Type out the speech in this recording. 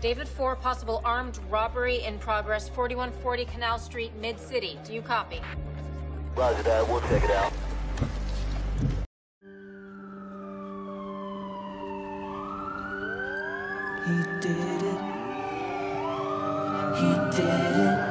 David 4, possible armed robbery in progress, 4140 Canal Street, Mid-City. Do you copy? Roger that, we'll check it out. He did it. He did it.